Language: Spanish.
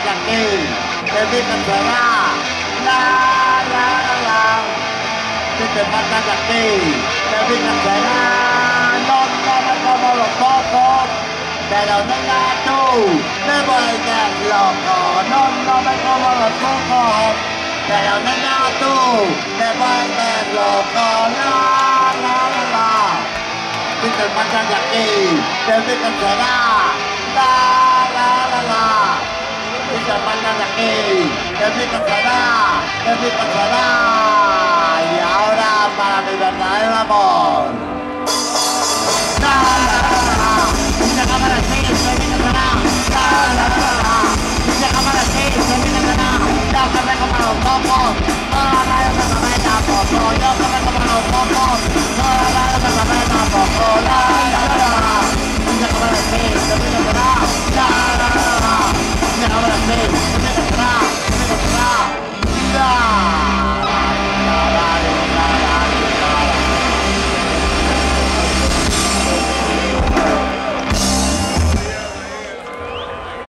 de aquí, te será. La, la, la, la. Si te marchas de aquí, te será. No sabes como los pocos, pero nena tú te vuelves loco. No sabes como los pocos, pero nena tú te vuelves loco. La, la, la, la. Si te marchas de aquí, te será. La, la, la, la. Si te marchas de aquí, te será. Y ahora para mi verdadero amor. La, la,